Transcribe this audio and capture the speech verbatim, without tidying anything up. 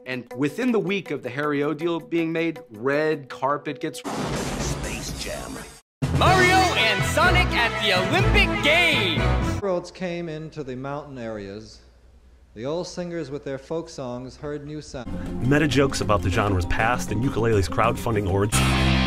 And within the week of the Harry O deal being made, red carpet gets Space Jam. Mario and Sonic at the Olympic Games. Railroads came into the mountain areas. The old singers with their folk songs heard new sounds. Meta jokes about the genre's past and ukulele's crowdfunding origins.